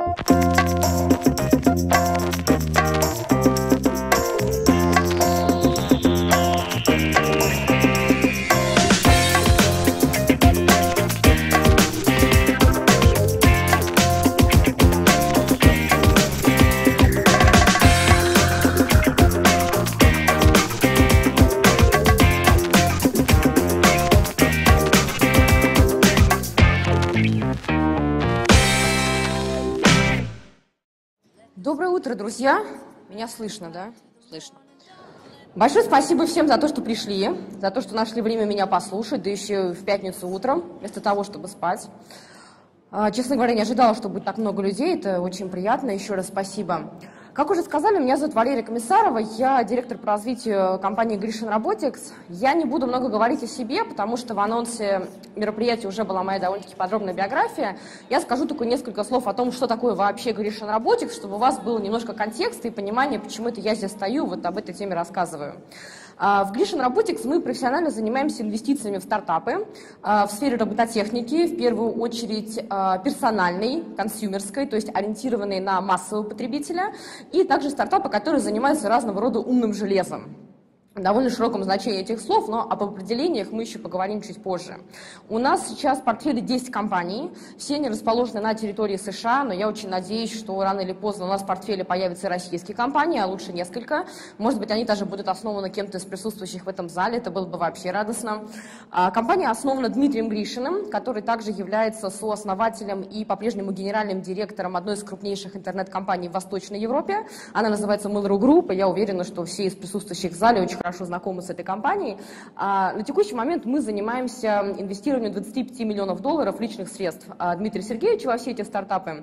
Доброе утро, друзья. Меня слышно, да? Слышно. Большое спасибо всем за то, что пришли, за то, что нашли время меня послушать, да еще в пятницу утром, вместо того, чтобы спать. Честно говоря, не ожидала, что будет так много людей. Это очень приятно. Еще раз спасибо. Как уже сказали, меня зовут Валерия Комиссарова, я директор по развитию компании Grishin Robotics. Я не буду много говорить о себе, потому что в анонсе мероприятия уже была моя довольно-таки подробная биография. Я скажу только несколько слов о том, что такое вообще Grishin Robotics, чтобы у вас было немножко контекста и понимание, почему это я здесь стою, вот об этой теме рассказываю. В Grishin Robotics мы профессионально занимаемся инвестициями в стартапы в сфере робототехники, в первую очередь персональной, консюмерской, то есть ориентированной на массового потребителя, и также стартапы, которые занимаются разного рода умным железом. В довольно широком значении этих слов, но об определениях мы еще поговорим чуть позже. У нас сейчас в портфеле 10 компаний, все они расположены на территории США, но я очень надеюсь, что рано или поздно у нас в портфеле появятся и российские компании, а лучше несколько. Может быть, они даже будут основаны кем-то из присутствующих в этом зале, это было бы вообще радостно. Компания основана Дмитрием Гришиным, который также является сооснователем и по-прежнему генеральным директором одной из крупнейших интернет-компаний в Восточной Европе. Она называется Mail.ru Group, и я уверена, что все из присутствующих в зале очень хорошо знакомы с этой компанией. На текущий момент мы занимаемся инвестированием 25 миллионов долларов личных средств Дмитрия Сергеевича во все эти стартапы.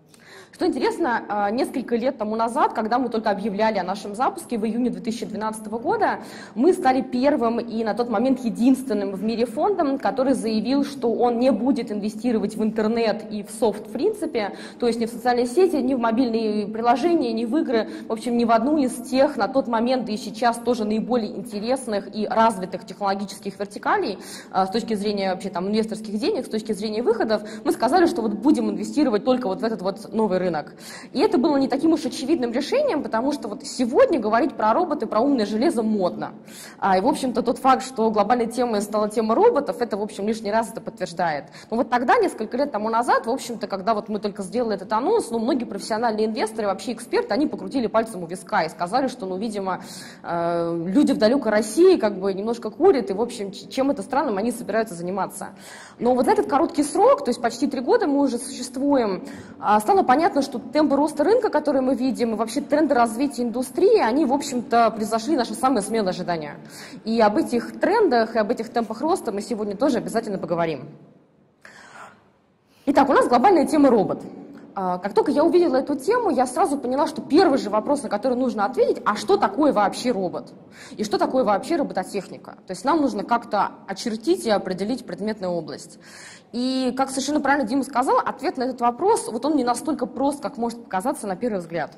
Что интересно, несколько лет тому назад, когда мы только объявляли о нашем запуске в июне 2012 года, мы стали первым и на тот момент единственным в мире фондом, который заявил, что он не будет инвестировать в интернет и в софт в принципе, то есть ни в социальные сети, ни в мобильные приложения, ни в игры, в общем, ни в одну из тех на тот момент, да и сейчас тоже наиболее интересных и развитых технологических вертикалей с точки зрения вообще там инвесторских денег, с точки зрения выходов. Мы сказали, что вот будем инвестировать только вот в этот вот новый рынок. И это было не таким уж очевидным решением, потому что вот сегодня говорить про роботы, про умное железо модно. И, в общем-то, тот факт, что глобальной темой стала тема роботов, это, в общем, лишний раз это подтверждает. Но вот тогда, несколько лет тому назад, в общем-то, когда вот мы только сделали этот анонс, многие профессиональные инвесторы, вообще эксперты, они покрутили пальцем у виска и сказали, что, видимо, люди в далекой России как бы немножко курят, и, в общем, чем это странным они собираются заниматься. Но вот за этот короткий срок, то есть почти 3 года мы уже существуем, стало понятно, что темпы роста рынка, которые мы видим, и вообще тренды развития индустрии, они, в общем-то, превзошли наши самые смелые ожидания. И об этих трендах, и об этих темпах роста мы сегодня тоже обязательно поговорим. Итак, у нас глобальная тема робот. Как только я увидела эту тему, я сразу поняла, что первый же вопрос, на который нужно ответить, а что такое вообще робот? И что такое вообще робототехника? То есть нам нужно как-то очертить и определить предметную область. И, как совершенно правильно Дима сказал, ответ на этот вопрос, вот он не настолько прост, как может показаться на первый взгляд.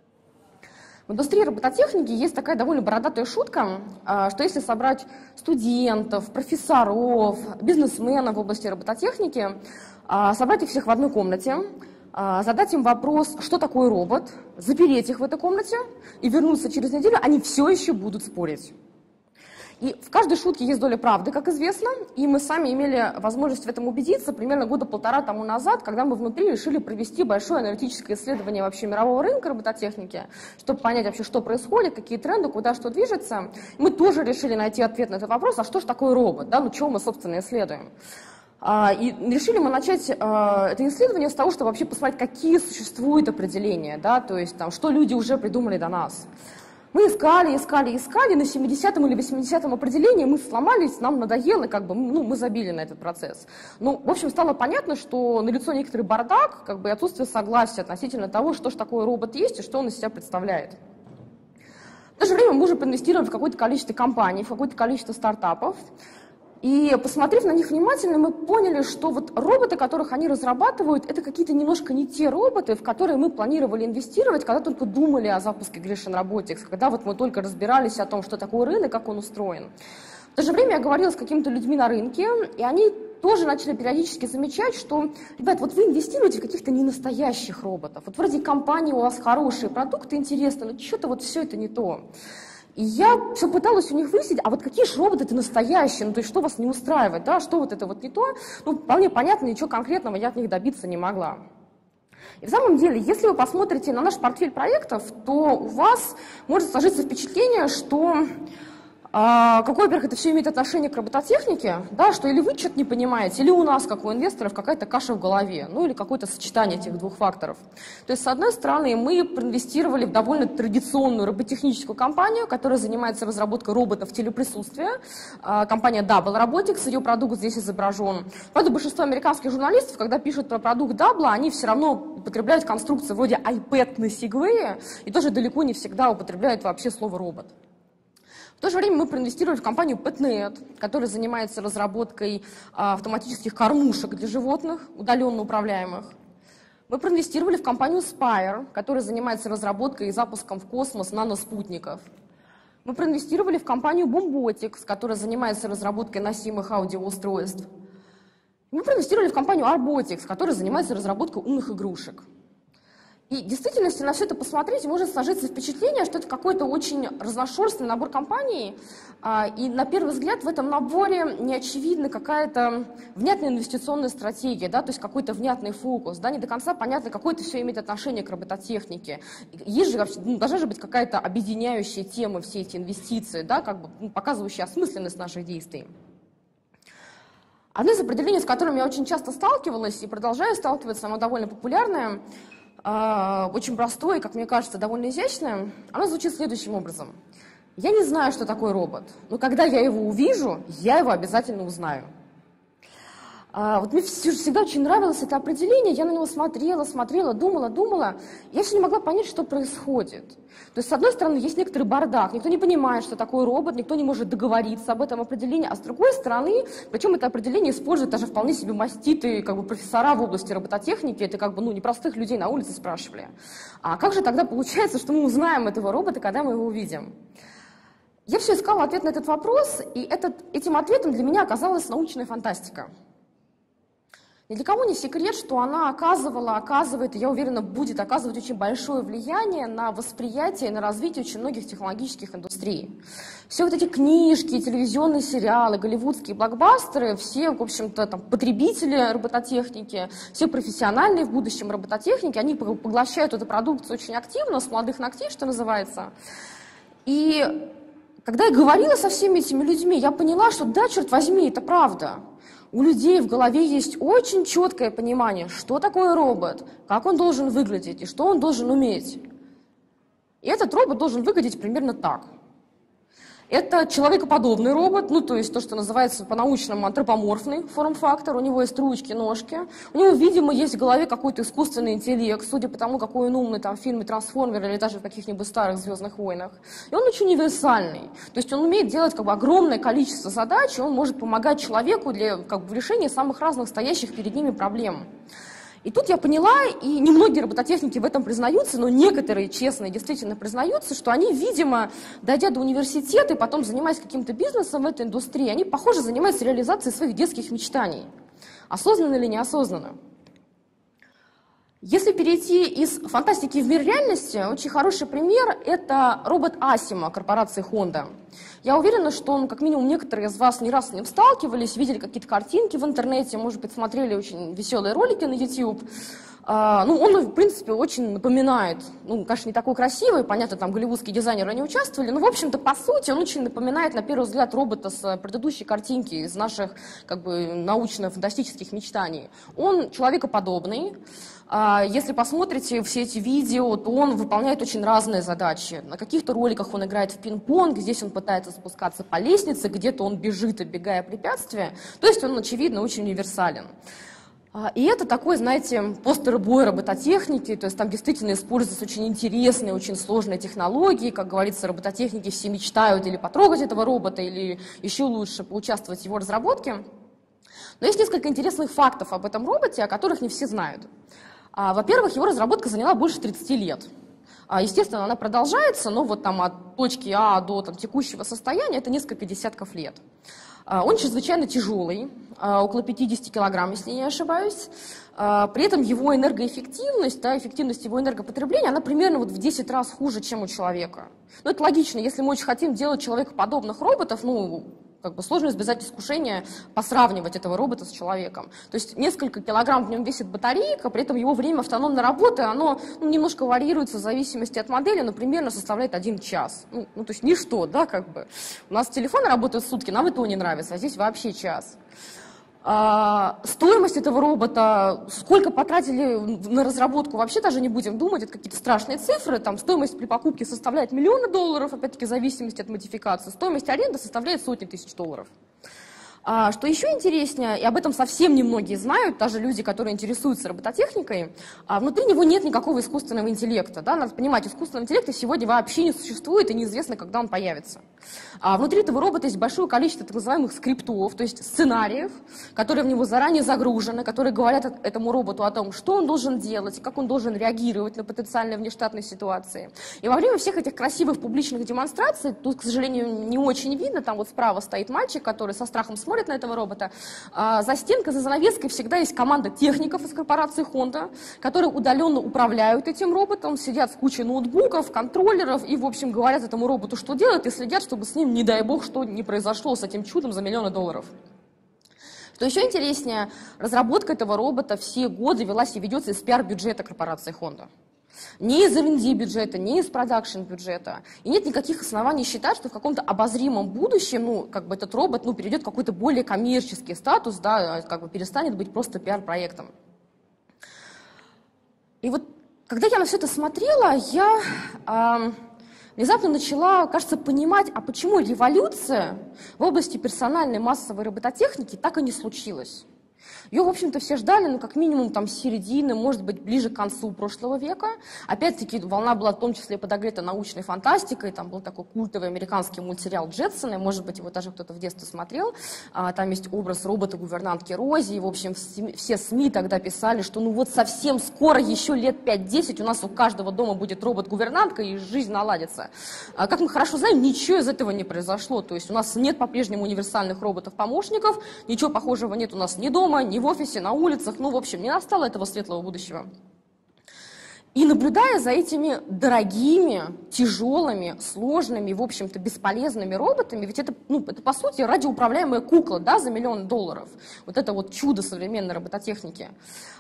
В индустрии робототехники есть такая довольно бородатая шутка, что если собрать студентов, профессоров, бизнесменов в области робототехники, собрать их всех в одной комнате, задать им вопрос, что такое робот, запереть их в этой комнате и вернуться через неделю, они все еще будут спорить. И в каждой шутке есть доля правды, как известно, и мы сами имели возможность в этом убедиться примерно года 1,5 тому назад, когда мы внутри решили провести большое аналитическое исследование вообще мирового рынка робототехники, чтобы понять вообще, что происходит, какие тренды, куда что движется. Мы тоже решили найти ответ на этот вопрос, а что же такое робот, да, чего мы, собственно, исследуем. И решили мы начать это исследование с того, чтобы вообще посмотреть, какие существуют определения, да, то есть там, что люди уже придумали до нас. Мы искали, на 70-м или 80-м определении мы сломались, нам надоело, как бы, мы забили на этот процесс. В общем, стало понятно, что налицо некоторый бардак, как бы, и отсутствие согласия относительно того, что же такое робот есть и что он из себя представляет. В то же время мы уже проинвестировали в какое-то количество компаний, в какое-то количество стартапов. И посмотрев на них внимательно, мы поняли, что вот роботы, которых они разрабатывают, это какие-то немножко не те роботы, в которые мы планировали инвестировать, когда только думали о запуске Grishin Robotics, когда вот мы только разбирались о том, что такое рынок, как он устроен. В то же время я говорила с какими-то людьми на рынке, и они тоже начали периодически замечать, что, ребят, вот вы инвестируете в каких-то ненастоящих роботов. Вот вроде компании у вас хорошие продукты, интересно, но что-то вот все это не то. И я все пыталась у них выяснить, а вот какие же роботы-то настоящие, ну то есть что вас не устраивает, да, что вот это вот не то, ну вполне понятно, ничего конкретного я от них добиться не могла. И в самом деле, если вы посмотрите на наш портфель проектов, то у вас может сложиться впечатление, что какое, во-первых, это все имеет отношение к робототехнике, да, что или вы что-то не понимаете, или у нас, как у инвесторов, какая-то каша в голове, ну или какое-то сочетание этих двух факторов. То есть, с одной стороны, мы проинвестировали в довольно традиционную роботехническую компанию, которая занимается разработкой роботов телеприсутствия, компания Double Robotics, ее продукт здесь изображен. Правда, большинство американских журналистов, когда пишут про продукт Double, они все равно употребляют конструкции вроде iPad на Segway, и тоже далеко не всегда употребляют вообще слово «робот». В то же время мы проинвестировали в компанию Petnet, которая занимается разработкой автоматических кормушек для животных, удаленно управляемых. Мы проинвестировали в компанию Spire, которая занимается разработкой и запуском в космос наноспутников. Мы проинвестировали в компанию Bombotics, которая занимается разработкой носимых аудиоустройств. Мы проинвестировали в компанию Arbotics, которая занимается разработкой умных игрушек. И действительно, если на все это посмотреть, может сложиться впечатление, что это какой-то очень разношерстный набор компаний, и на первый взгляд в этом наборе не очевидна какая-то внятная инвестиционная стратегия, да, то есть какой-то внятный фокус, да, не до конца понятно, какое это все имеет отношение к робототехнике. Есть же, должна же быть какая-то объединяющая тема все эти инвестиции, да, как бы показывающая осмысленность наших действий. Одно из определений, с которым я очень часто сталкивалась и продолжаю сталкиваться, оно довольно популярное, очень простое и, как мне кажется, довольно изящное, оно звучит следующим образом. Я не знаю, что такое робот, но когда я его увижу, я его обязательно узнаю. Вот мне всегда очень нравилось это определение, я на него смотрела, думала. Я все не могла понять, что происходит. То есть, с одной стороны, есть некоторый бардак, никто не понимает, что такое робот, никто не может договориться об этом определении, а с другой стороны, причем это определение используют даже вполне себе маститые профессора в области робототехники, это непростых людей на улице спрашивали. А как же тогда получается, что мы узнаем этого робота, когда мы его увидим? Я все искала ответ на этот вопрос, и этим ответом для меня оказалась научная фантастика. Ни для кого не секрет, что она оказывает, и я уверена, будет оказывать очень большое влияние на восприятие и на развитие очень многих технологических индустрий. Все вот эти книжки, телевизионные сериалы, голливудские блокбастеры, все, в общем-то, потребители робототехники, все профессиональные в будущем робототехники, они поглощают эту продукцию очень активно, с молодых ногтей, что называется. И когда я говорила со всеми этими людьми, я поняла, что да, черт возьми, это правда. У людей в голове есть очень четкое понимание, что такое робот, как он должен выглядеть и что он должен уметь. И этот робот должен выглядеть примерно так. Это человекоподобный робот, то есть то, что называется по-научному антропоморфный форм-фактор. У него есть ручки, ножки. У него, видимо, есть в голове какой-то искусственный интеллект, судя по тому, какой он умный в фильме «Трансформеры» или даже в каких-нибудь старых «Звездных войнах». И он очень универсальный. То есть он умеет делать огромное количество задач, и он может помогать человеку в решении самых разных стоящих перед ними проблем. И тут я поняла, и немногие робототехники в этом признаются, но некоторые честные действительно признаются, что они, видимо, дойдя до университета и потом занимаясь каким-то бизнесом в этой индустрии, они, похоже, занимаются реализацией своих детских мечтаний. Осознанно или неосознанно. Если перейти из фантастики в мир реальности, очень хороший пример – это робот Asimo корпорации Honda. Я уверена, что, как минимум, некоторые из вас не раз с ним сталкивались, видели какие-то картинки в интернете, может быть, смотрели очень веселые ролики на YouTube. Он, в принципе, очень напоминает, конечно, не такой красивый, понятно, там голливудские дизайнеры не участвовали, но, в общем-то, по сути, он очень напоминает, на первый взгляд, робота с предыдущей картинки из наших, научно-фантастических мечтаний. Он человекоподобный. Если посмотрите все эти видео, то он выполняет очень разные задачи. На каких-то роликах он играет в пинг-понг, здесь он пытается спускаться по лестнице, где-то он бежит, оббегая препятствия. То есть он, очевидно, очень универсален. И это такой, знаете, постер-бой робототехники, то есть там действительно используются очень интересные, очень сложные технологии. Как говорится, робототехники все мечтают или потрогать этого робота, или еще лучше поучаствовать в его разработке. Но есть несколько интересных фактов об этом роботе, о которых не все знают. Во-первых, его разработка заняла больше 30 лет. Естественно, она продолжается, но от точки А до текущего состояния это несколько десятков лет. Он чрезвычайно тяжелый, около 50 килограмм, если не ошибаюсь. При этом его энергоэффективность, да, эффективность его энергопотребления, она примерно вот в 10 раз хуже, чем у человека. Но это логично, если мы очень хотим делать человекоподобных роботов, ну, как бы сложно избежать искушения посравнивать этого робота с человеком. То есть несколько килограмм в нем весит батарейка, при этом его время автономной работы, оно немножко варьируется в зависимости от модели, но примерно составляет 1 час. Ну, то есть ничто, да, как бы. У нас телефоны работают сутки, нам это не нравится, а здесь вообще час. Стоимость этого робота, сколько потратили на разработку, вообще даже не будем думать, это какие-то страшные цифры. Там стоимость при покупке составляет миллионы долларов, опять-таки в зависимости от модификации. Стоимость аренды составляет сотни тысяч долларов. Что еще интереснее, и об этом совсем немногие знают, даже люди, которые интересуются робототехникой, внутри него нет никакого искусственного интеллекта. Да? Надо понимать, искусственного интеллекта сегодня вообще не существует и неизвестно, когда он появится. Внутри этого робота есть большое количество так называемых скриптов, то есть сценариев, которые в него заранее загружены, которые говорят этому роботу о том, что он должен делать, как он должен реагировать на потенциальные внештатные ситуации. И во время всех этих красивых публичных демонстраций, тут, к сожалению, не очень видно, там вот справа стоит мальчик, который со страхом смотрит на этого робота. За стенкой, за занавеской всегда есть команда техников из корпорации Honda, которые удаленно управляют этим роботом, сидят с кучей ноутбуков, контроллеров и, в общем, говорят этому роботу, что делать, и следят, чтобы с ним, не дай бог, что не произошло с этим чудом за миллионы долларов. Что еще интереснее, разработка этого робота все годы велась и ведется из пиар-бюджета корпорации Honda. Не из R&D бюджета, не из продакшн бюджета. И нет никаких оснований считать, что в каком-то обозримом будущем, как бы этот робот, перейдет в какой-то более коммерческий статус, да, как бы перестанет быть просто пиар-проектом. И вот, когда я на все это смотрела, я внезапно начала, кажется, понимать, а почему революция в области персональной массовой робототехники так и не случилась. Ее, в общем-то, все ждали, как минимум, там, с середины, может быть, ближе к концу прошлого века. Опять-таки, волна была в том числе подогрета научной фантастикой. Там был такой культовый американский мультсериал «Джетсоны», может быть, его даже кто-то в детстве смотрел. Там есть образ робота-гувернантки Рози. И, в общем, все СМИ тогда писали, что вот совсем скоро, еще лет 5-10, у нас у каждого дома будет робот-гувернантка, и жизнь наладится. Как мы хорошо знаем, ничего из этого не произошло. То есть у нас нет по-прежнему универсальных роботов-помощников, ничего похожего нет у нас ни дома, ни в офисе, на улицах, в общем, не настало этого светлого будущего. И наблюдая за этими дорогими, тяжелыми, сложными, в общем-то, бесполезными роботами, ведь это по сути, радиоуправляемая кукла, да, за миллион долларов, вот это вот чудо современной робототехники,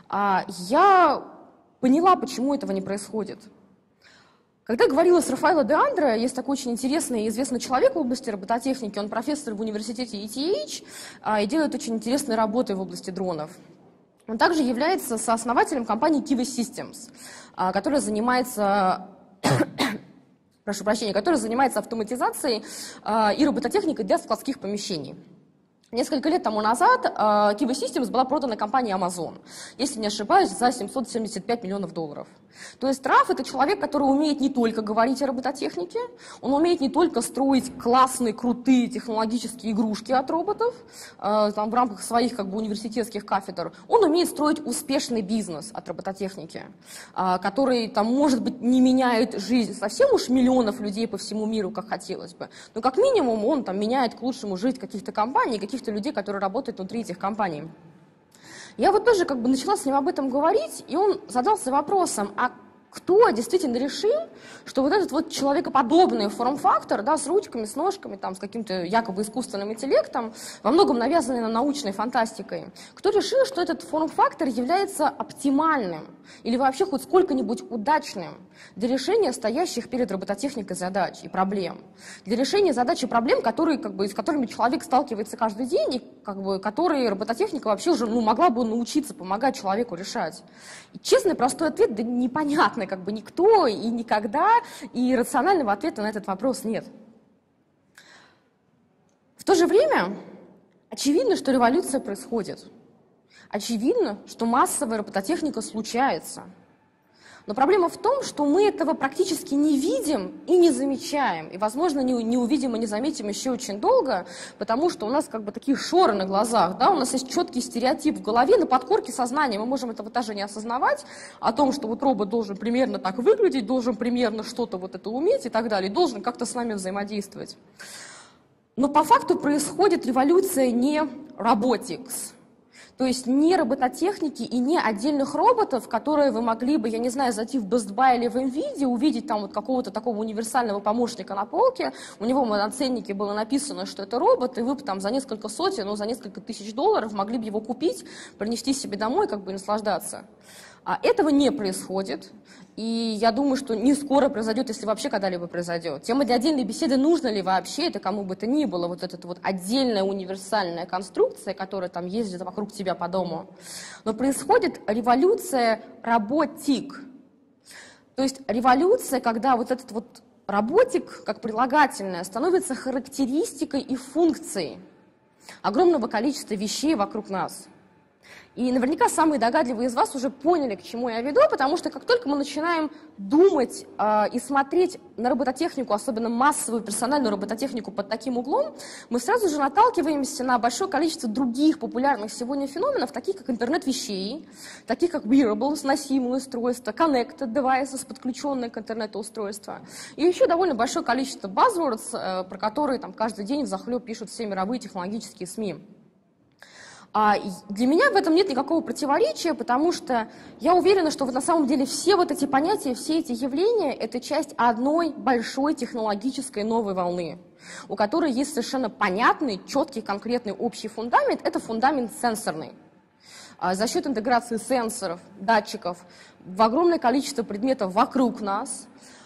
я поняла, почему этого не происходит. Когда я говорила с Рафаэло де Андре, есть такой очень интересный и известный человек в области робототехники, он профессор в университете ETH и делает очень интересные работы в области дронов. Он также является сооснователем компании Kiva Systems, которая занимается, прошу прощения, которая занимается автоматизацией и робототехникой для складских помещений. Несколько лет тому назад Kiva Systems была продана компании Amazon, если не ошибаюсь, за 775 миллионов долларов. То есть Раф – это человек, который умеет не только говорить о робототехнике, он умеет не только строить классные, крутые технологические игрушки от роботов там, в рамках своих университетских кафедр, он умеет строить успешный бизнес от робототехники, который, там, может быть, не меняет жизнь совсем уж миллионов людей по всему миру, как хотелось бы, но как минимум он там, меняет к лучшему жизнь каких-то компаний, каких-то людей, которые работают внутри этих компаний. Я вот тоже начала с ним об этом говорить, и он задался вопросом, а кто действительно решил, что вот этот вот человекоподобный форм-фактор, да, с ручками, с ножками, там, с каким-то якобы искусственным интеллектом, во многом навязанный на научной фантастикой, кто решил, что этот форм-фактор является оптимальным или вообще хоть сколько-нибудь удачным для решения стоящих перед робототехникой задач и проблем, для решения задач и проблем, с которыми человек сталкивается каждый день, и которые робототехника вообще уже могла бы научиться помогать человеку решать. И честный простой ответ – да непонятно, никто и никогда, и рационального ответа на этот вопрос нет. В то же время очевидно, что революция происходит. Очевидно, что массовая робототехника случается. Но проблема в том, что мы этого практически не видим и не замечаем. И, возможно, не увидим и не заметим еще очень долго, потому что у нас такие шоры на глазах, да? У нас есть четкий стереотип в голове, на подкорке сознания мы можем этого даже не осознавать, о том, что вот робот должен примерно так выглядеть, должен примерно что-то вот это уметь и так далее, должен как-то с нами взаимодействовать. Но по факту происходит революция не robotics, то есть не робототехники и не отдельных роботов, которые вы могли бы, я не знаю, зайти в Best Buy или в NVIDIA, увидеть там вот какого-то такого универсального помощника на полке, у него на ценнике было написано, что это робот, и вы бы там за несколько сотен, ну, за несколько тысяч долларов могли бы его купить, принести себе домой, как бы и наслаждаться. А этого не происходит, и я думаю, что не скоро произойдет, если вообще когда-либо произойдет. Тема для отдельной беседы, нужно ли вообще это кому бы то ни было, вот эта вот отдельная универсальная конструкция, которая там ездит вокруг тебя по дому. Но происходит революция роботик. То есть революция, когда вот этот вот роботик, как прилагательное, становится характеристикой и функцией огромного количества вещей вокруг нас. И наверняка самые догадливые из вас уже поняли, к чему я веду, потому что как только мы начинаем думать и смотреть на робототехнику, особенно массовую персональную робототехнику под таким углом, мы сразу же наталкиваемся на большое количество других популярных сегодня феноменов, таких как интернет вещей, таких как wearables, носимые устройства, connected devices, подключенные к интернету устройства. И еще довольно большое количество buzzwords, про которые там каждый день взахлеб пишут все мировые технологические СМИ. Для меня в этом нет никакого противоречия, потому что я уверена, что вот на самом деле все вот эти понятия, все эти явления – это часть одной большой технологической новой волны, у которой есть совершенно понятный, четкий, конкретный общий фундамент – это фундамент сенсорный. За счет интеграции сенсоров, датчиков в огромное количество предметов вокруг нас,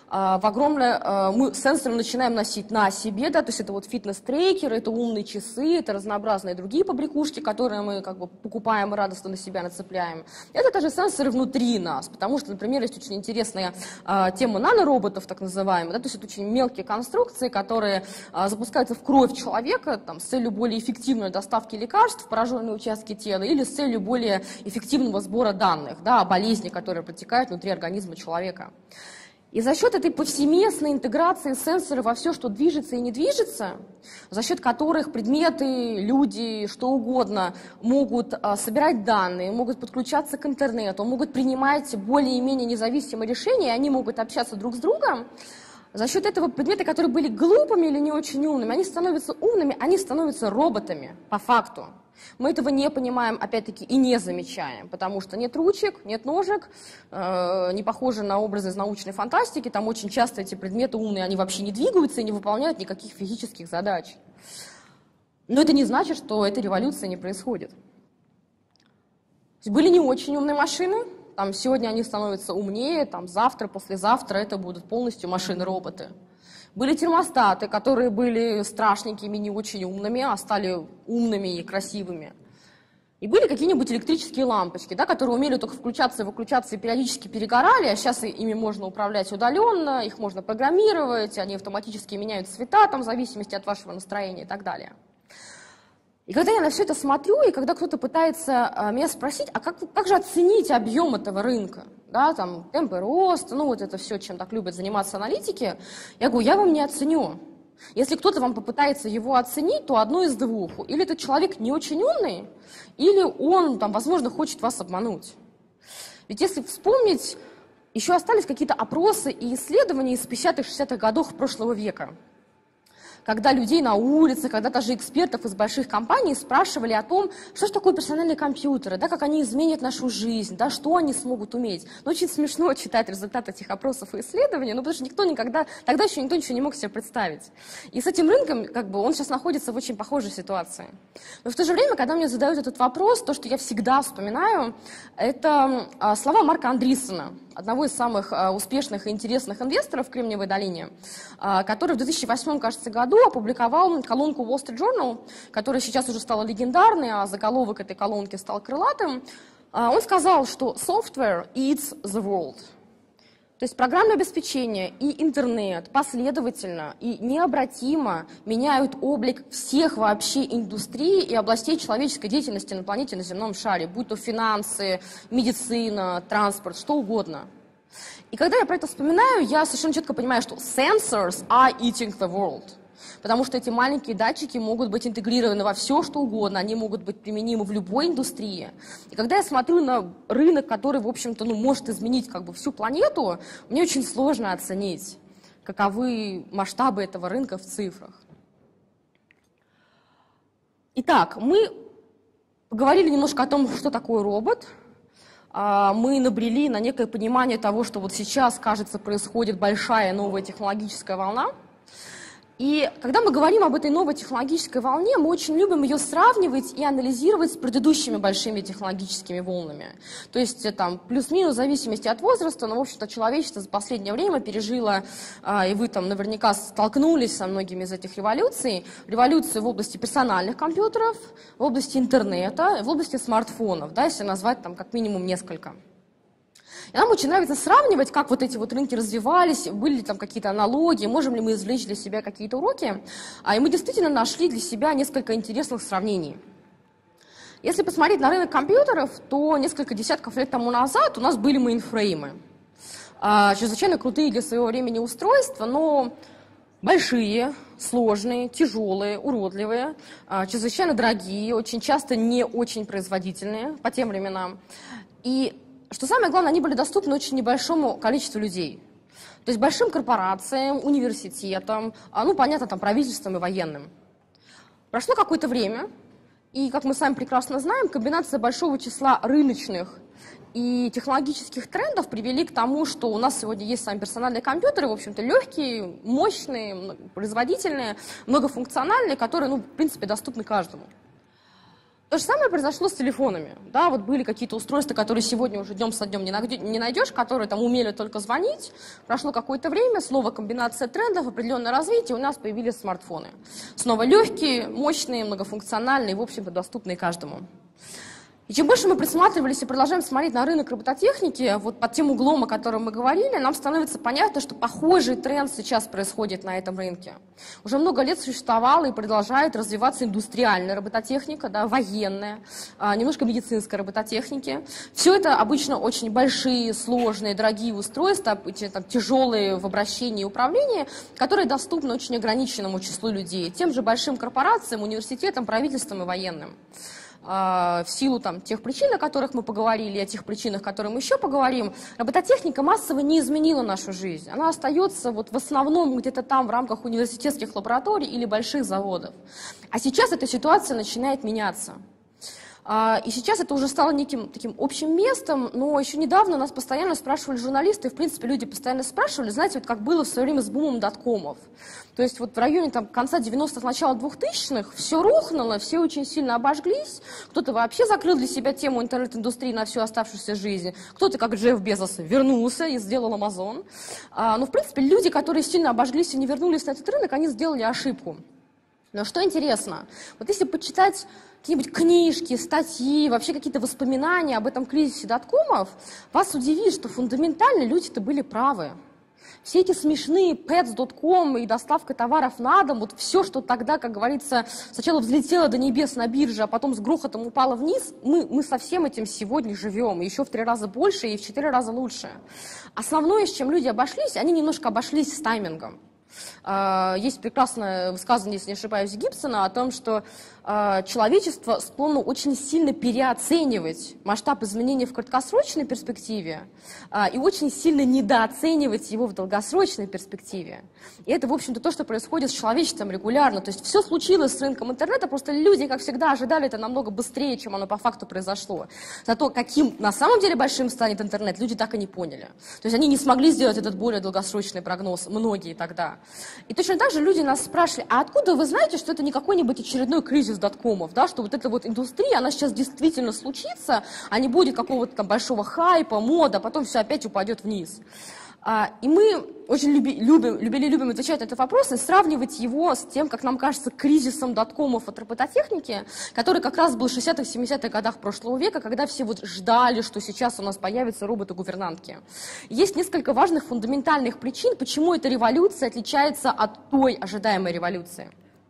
мы сенсоры начинаем носить на себе, да, то есть это вот фитнес-трекеры, это умные часы, это разнообразные другие побрякушки, которые мы как бы покупаем и радостно на себя нацепляем. Это даже сенсоры внутри нас, потому что, например, есть очень интересная тема нанороботов, так называемых, да, то есть это очень мелкие конструкции, которые запускаются в кровь человека там, с целью более эффективной доставки лекарств в пораженные участки тела или с целью более эффективного сбора данных, да, о болезни, которые протекают внутри организма человека. И за счет этой повсеместной интеграции сенсоров во все, что движется и не движется, за счет которых предметы, люди, что угодно могут собирать данные, могут подключаться к интернету, могут принимать более-менее независимые решения, и они могут общаться друг с другом, за счет этого предметы, которые были глупыми или не очень умными, они становятся умными, они становятся роботами по факту. Мы этого не понимаем, опять-таки, и не замечаем, потому что нет ручек, нет ножек, не похожи на образы из научной фантастики, там очень часто эти предметы умные, они вообще не двигаются и не выполняют никаких физических задач. Но это не значит, что эта революция не происходит. Были не очень умные машины, там сегодня они становятся умнее, там завтра, послезавтра это будут полностью машины-роботы. Были термостаты, которые были страшненькими, не очень умными, а стали умными и красивыми. И были какие-нибудь электрические лампочки, да, которые умели только включаться и выключаться и периодически перегорали, а сейчас ими можно управлять удаленно, их можно программировать, они автоматически меняют цвета там, в зависимости от вашего настроения и так далее. И когда я на все это смотрю, и когда кто-то пытается меня спросить, а как же оценить объем этого рынка, да, там, темпы роста, ну вот это все, чем так любят заниматься аналитики, я говорю, я вам не оценю. Если кто-то вам попытается его оценить, то одно из двух. Или этот человек не очень умный, или он, там, возможно, хочет вас обмануть. Ведь если вспомнить, еще остались какие-то опросы и исследования из 50-х-60-х годов прошлого века, когда людей на улице, когда даже экспертов из больших компаний спрашивали о том, что же такое персональные компьютеры, да, как они изменят нашу жизнь, да, что они смогут уметь. Ну, очень смешно читать результаты этих опросов и исследований, потому что тогда еще никто ничего не мог себе представить. И с этим рынком, как бы, он сейчас находится в очень похожей ситуации. Но в то же время, когда мне задают этот вопрос, то, что я всегда вспоминаю, это слова Марка Андриссена, одного из самых успешных и интересных инвесторов в Кремниевой долине, который в 2008, кажется, году опубликовал колонку Wall Street Journal, которая сейчас уже стала легендарной, а заголовок этой колонки стал крылатым. Он сказал, что software eats the world. То есть программное обеспечение и интернет последовательно и необратимо меняют облик всех вообще индустрий и областей человеческой деятельности на планете, на земном шаре, будь то финансы, медицина, транспорт, что угодно. И когда я про это вспоминаю, я совершенно четко понимаю, что sensors are eating the world. Потому что эти маленькие датчики могут быть интегрированы во все, что угодно, они могут быть применимы в любой индустрии. И когда я смотрю на рынок, который, в общем-то, может изменить как бы всю планету, мне очень сложно оценить, каковы масштабы этого рынка в цифрах. Итак, мы поговорили немножко о том, что такое робот. Мы набрели на некое понимание того, что вот сейчас, кажется, происходит большая новая технологическая волна. И когда мы говорим об этой новой технологической волне, мы очень любим ее сравнивать и анализировать с предыдущими большими технологическими волнами. То есть там плюс-минус в зависимости от возраста, но, в общем-то, человечество за последнее время пережило, и вы там наверняка столкнулись со многими из этих революций, революцию в области персональных компьютеров, в области интернета, в области смартфонов, да, если назвать там как минимум несколько. И нам очень нравится сравнивать, как вот эти вот рынки развивались, были ли там какие-то аналогии, можем ли мы извлечь для себя какие-то уроки. И мы действительно нашли для себя несколько интересных сравнений. Если посмотреть на рынок компьютеров, то несколько десятков лет тому назад у нас были мейнфреймы. Чрезвычайно крутые для своего времени устройства, но большие, сложные, тяжелые, уродливые, чрезвычайно дорогие, очень часто не очень производительные по тем временам. И что самое главное, они были доступны очень небольшому количеству людей. То есть большим корпорациям, университетам, ну, понятно, там, правительствам и военным. Прошло какое-то время, и, как мы сами прекрасно знаем, комбинация большого числа рыночных и технологических трендов привели к тому, что у нас сегодня есть сами персональные компьютеры, в общем-то, легкие, мощные, производительные, многофункциональные, которые, ну, в принципе, доступны каждому. То же самое произошло с телефонами. Да, вот были какие-то устройства, которые сегодня уже днем со днем не найдешь, которые там умели только звонить. Прошло какое-то время, снова комбинация трендов, определенное развитие, у нас появились смартфоны. Снова легкие, мощные, многофункциональные, в общем-то, доступные каждому. И чем больше мы присматривались и продолжаем смотреть на рынок робототехники, вот под тем углом, о котором мы говорили, нам становится понятно, что похожий тренд сейчас происходит на этом рынке. Уже много лет существовала и продолжает развиваться индустриальная робототехника, да, военная, немножко медицинской робототехники. Все это обычно очень большие, сложные, дорогие устройства, там, тяжелые в обращении и управлении, которые доступны очень ограниченному числу людей, тем же большим корпорациям, университетам, правительствам и военным. В силу там, тех причин, о которых мы поговорили, и о тех причинах, о которых мы еще поговорим, робототехника массово не изменила нашу жизнь. Она остается вот в основном где-то там в рамках университетских лабораторий или больших заводов. А сейчас эта ситуация начинает меняться. И сейчас это уже стало неким таким общим местом, но еще недавно нас постоянно спрашивали журналисты, и в принципе люди постоянно спрашивали, знаете, вот как было в свое время с бумом доткомов. То есть вот в районе там, конца 90-х, начала 2000-х все рухнуло, все очень сильно обожглись, кто-то вообще закрыл для себя тему интернет-индустрии на всю оставшуюся жизнь, кто-то, как Джефф Безос, вернулся и сделал Amazon. Но в принципе люди, которые сильно обожглись и не вернулись на этот рынок, они сделали ошибку. Но что интересно, вот если почитать какие-нибудь книжки, статьи, вообще какие-то воспоминания об этом кризисе доткомов, вас удивит, что фундаментально люди-то были правы. Все эти смешные pets.com и доставка товаров на дом, вот все, что тогда, как говорится, сначала взлетело до небес на бирже, а потом с грохотом упало вниз, мы со всем этим сегодня живем, еще в 3 раза больше и в 4 раза лучше. Основное, с чем люди обошлись, они немножко обошлись с таймингом. Есть прекрасное высказывание, если не ошибаюсь, Гибсона о том, что человечество склонно очень сильно переоценивать масштаб изменений в краткосрочной перспективе и очень сильно недооценивать его в долгосрочной перспективе. И это, в общем-то, то, что происходит с человечеством регулярно. То есть все случилось с рынком интернета, просто люди, как всегда, ожидали это намного быстрее, чем оно по факту произошло. Зато каким на самом деле большим станет интернет, люди так и не поняли. То есть они не смогли сделать этот более долгосрочный прогноз, многие тогда. И точно так же люди нас спрашивали, а откуда вы знаете, что это не какой-нибудь очередной кризис доткомов, да, что вот эта вот индустрия, она сейчас действительно случится, а не будет какого-то там большого хайпа, мода, а потом все опять упадет вниз. И мы очень любим отвечать на этот вопрос и сравнивать его с тем, как нам кажется, кризисом доткомов от робототехники, который как раз был в 60-х, 70-х годах прошлого века, когда все вот ждали, что сейчас у нас появятся роботы-гувернантки. Есть несколько важных фундаментальных причин, почему эта революция отличается от той ожидаемой революции.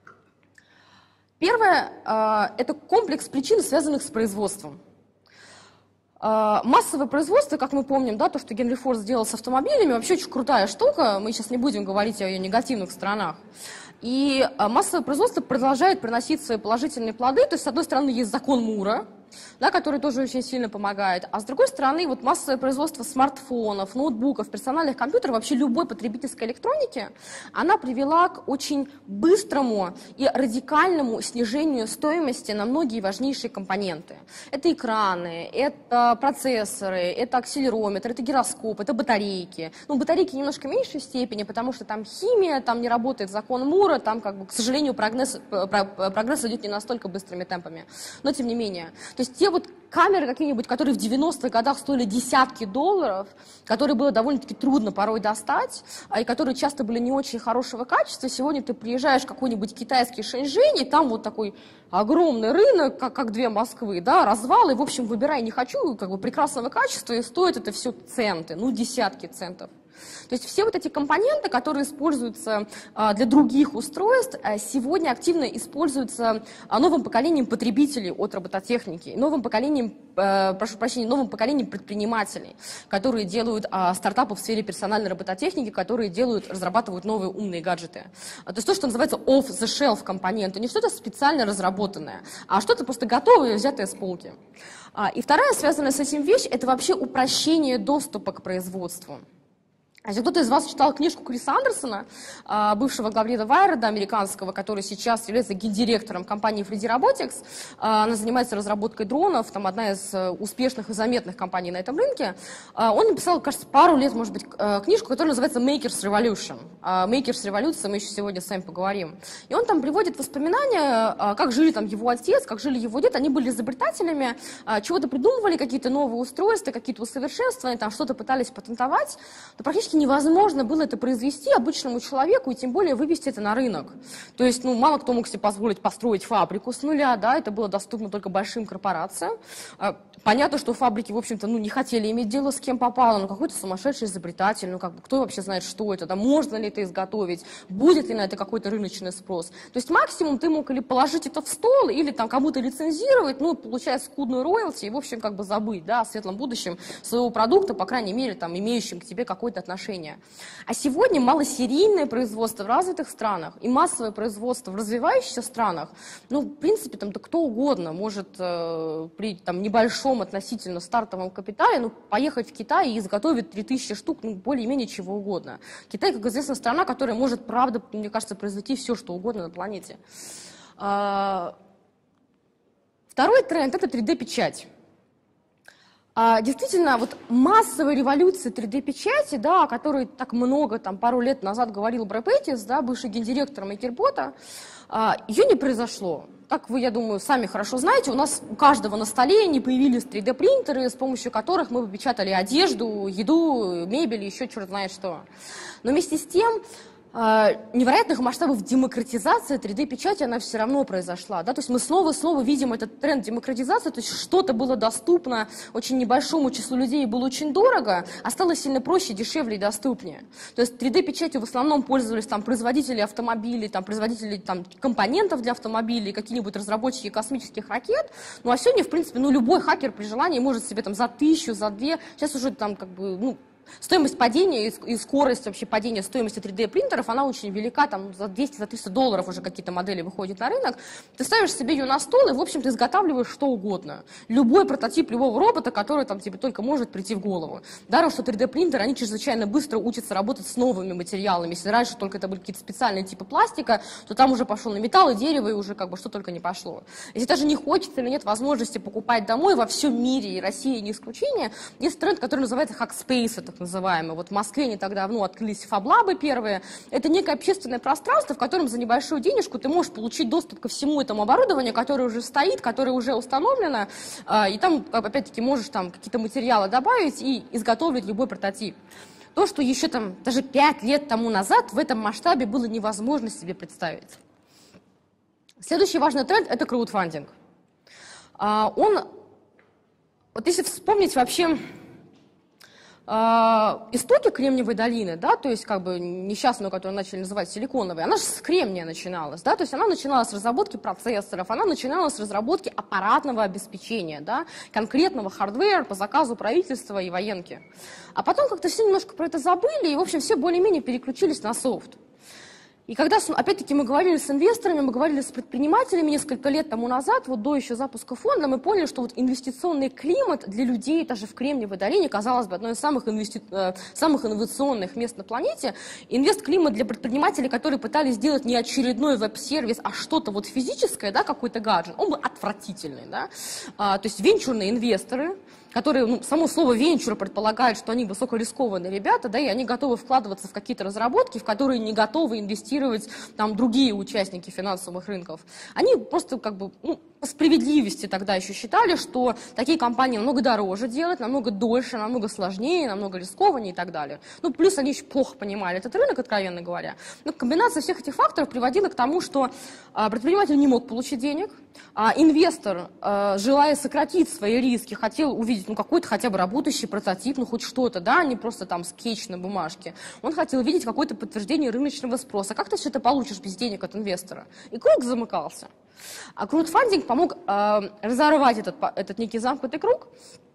Первое – это комплекс причин, связанных с производством. Массовое производство, как мы помним, да, то, что Генри Форд сделал с автомобилями, вообще очень крутая штука, мы сейчас не будем говорить о ее негативных сторонах. И массовое производство продолжает приносить свои положительные плоды, то есть, с одной стороны, есть закон Мура, да, который тоже очень сильно помогает. А с другой стороны, вот массовое производство смартфонов, ноутбуков, персональных компьютеров, вообще любой потребительской электроники, она привела к очень быстрому и радикальному снижению стоимости на многие важнейшие компоненты. Это экраны, это процессоры, это акселерометр, это гироскоп, это батарейки. Ну, батарейки немножко в меньшей степени, потому что там химия, там не работает закон Мура, там, как бы, к сожалению, прогресс идет не настолько быстрыми темпами. Но тем не менее. То есть те вот камеры какие-нибудь, которые в 90-х годах стоили десятки долларов, которые было довольно-таки трудно порой достать, и которые часто были не очень хорошего качества, сегодня ты приезжаешь в какой-нибудь китайский Шэньчжэнь, и там вот такой огромный рынок, как две Москвы, да, развал, и, в общем, выбирай не хочу, как бы прекрасного качества, и стоит это все центы, ну, десятки центов. То есть все вот эти компоненты, которые используются для других устройств, сегодня активно используются новым поколением потребителей от робототехники, новым поколением, новым поколением предпринимателей, которые делают стартапы в сфере персональной робототехники, которые разрабатывают новые умные гаджеты. То есть то, что называется off-the-shelf компоненты, не что-то специально разработанное, а что-то просто готовое, взятое с полки. И вторая, связанная с этим вещь, это вообще упрощение доступа к производству. Если кто-то из вас читал книжку Криса Андерсона, бывшего главреда Wired, американского, который сейчас является гендиректором компании 3D Robotics, она занимается разработкой дронов, там одна из успешных и заметных компаний на этом рынке, он написал, кажется, пару лет, может быть, книжку, которая называется Maker's Revolution. Maker's Revolution, мы еще сегодня с вами поговорим. И он там приводит воспоминания, как жили там его отец, как жили его дед, они были изобретателями, чего-то придумывали, какие-то новые устройства, какие-то усовершенствования, там что-то пытались патентовать, но практически невозможно было это произвести обычному человеку и тем более вывести это на рынок. То есть, ну, мало кто мог себе позволить построить фабрику с нуля, да, это было доступно только большим корпорациям. Понятно, что фабрики, в общем-то, ну, не хотели иметь дело с кем попало, но какой-то сумасшедший изобретатель, ну, как бы, кто вообще знает, что это, да, можно ли это изготовить, будет ли на это какой-то рыночный спрос. То есть максимум ты мог или положить это в стол, или там кому-то лицензировать, ну, получать скудную роялти и, в общем, как бы забыть, да, о светлом будущем своего продукта, по крайней мере, там, имеющим к тебе какое-то отношение. А сегодня малосерийное производство в развитых странах и массовое производство в развивающихся странах, ну, в принципе, там, да кто угодно может при там, небольшом относительно стартовом капитале, ну, поехать в Китай и изготовить 3000 штук, ну, более-менее чего угодно. Китай, как известно, страна, которая может, правда, мне кажется, произвести все, что угодно на планете. Второй тренд – это 3D-печать. Действительно, вот массовая революция 3D-печати, да, о которой так много, там, пару лет назад говорил Брэд Пэттис, да, бывший гендиректор MakerBot, ее не произошло. Как вы, я думаю, сами хорошо знаете, у нас у каждого на столе не появились 3D-принтеры, с помощью которых мы бы печатали одежду, еду, мебель, еще черт знает что. Но вместе с тем невероятных масштабов демократизации 3D-печати, она все равно произошла. Да? То есть мы снова видим этот тренд демократизации, то есть что-то было доступно очень небольшому числу людей и было очень дорого, а стало сильно проще, дешевле и доступнее. То есть 3D-печатью в основном пользовались там, производители автомобилей, там, производители там, компонентов для автомобилей, какие-нибудь разработчики космических ракет. Ну а сегодня, в принципе, ну, любой хакер при желании может себе там, за 1000, за 2, сейчас уже там как бы... Ну, стоимость падения и скорость вообще падения стоимости 3D-принтеров, она очень велика, там за 200-300 долларов уже какие-то модели выходят на рынок. Ты ставишь себе ее на стол и, в общем, ты изготавливаешь что угодно. Любой прототип любого робота, который там тебе только может прийти в голову. Даром, что 3D-принтеры, они чрезвычайно быстро учатся работать с новыми материалами. Если раньше только это были какие-то специальные типы пластика, то там уже пошел на металл и дерево, и уже как бы что только не пошло. Если даже не хочется или нет возможности покупать домой во всем мире, и Россия не исключение, есть тренд, который называется hackspace, так называемый. Вот в Москве не так давно открылись фаблабы первые. Это некое общественное пространство, в котором за небольшую денежку ты можешь получить доступ ко всему этому оборудованию, которое уже стоит, которое уже установлено, и там, опять-таки, можешь там какие-то материалы добавить и изготовить любой прототип. То, что еще там даже 5 лет тому назад в этом масштабе было невозможно себе представить. Следующий важный тренд – это краудфандинг. Вот если вспомнить вообще истоки Кремниевой долины, да, то есть как бы несчастную, которую начали называть силиконовой, она же с кремния начиналась, да, то есть она начиналась с разработки процессоров, она начиналась с разработки аппаратного обеспечения, да, конкретного хардвера по заказу правительства и военки. А потом как-то все немножко про это забыли, и, в общем, все более-менее переключились на софт. И когда, опять-таки, мы говорили с инвесторами, мы говорили с предпринимателями несколько лет тому назад, вот до еще запуска фонда, мы поняли, что вот инвестиционный климат для людей даже в Кремниевой долине, казалось бы, одно из самых инновационных мест на планете. Инвест-климат для предпринимателей, которые пытались сделать не очередной веб-сервис, а что-то вот физическое, да, какой-то гаджет, он был отвратительный. Да? То есть венчурные инвесторы, которые, ну, само слово «венчур» предполагает, что они высокорискованные ребята, да, и они готовы вкладываться в какие-то разработки, в которые не готовы инвестировать там другие участники финансовых рынков. Они просто как бы, ну, по справедливости тогда еще считали, что такие компании намного дороже делать, намного дольше, намного сложнее, намного рискованнее и так далее. Ну, плюс они еще плохо понимали этот рынок, откровенно говоря. Но комбинация всех этих факторов приводила к тому, что предприниматель не мог получить денег, а инвестор, желая сократить свои риски, хотел увидеть, ну, какой-то хотя бы работающий прототип, ну, хоть что-то, да, а не просто там скетч на бумажке. Он хотел видеть какое-то подтверждение рыночного спроса. Как ты все это получишь без денег от инвестора? И круг замыкался. А краудфандинг помог разорвать этот некий замкнутый круг.